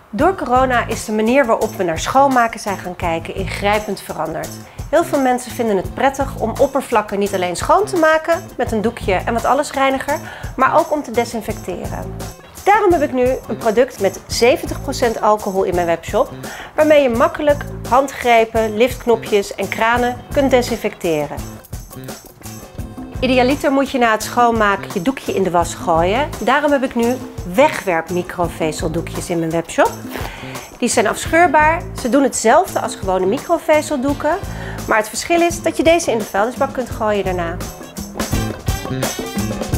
Door corona is de manier waarop we naar schoonmaken zijn gaan kijken ingrijpend veranderd. Heel veel mensen vinden het prettig om oppervlakken niet alleen schoon te maken met een doekje en wat allesreiniger, maar ook om te desinfecteren. Daarom heb ik nu een product met 70% alcohol in mijn webshop, waarmee je makkelijk handgrepen, liftknopjes en kranen kunt desinfecteren. Idealiter moet je na het schoonmaken je doekje in de was gooien. Daarom heb ik nu wegwerp microvezeldoekjes in mijn webshop. Die zijn afscheurbaar. Ze doen hetzelfde als gewone microvezeldoeken. Maar het verschil is dat je deze in de vuilnisbak kunt gooien daarna.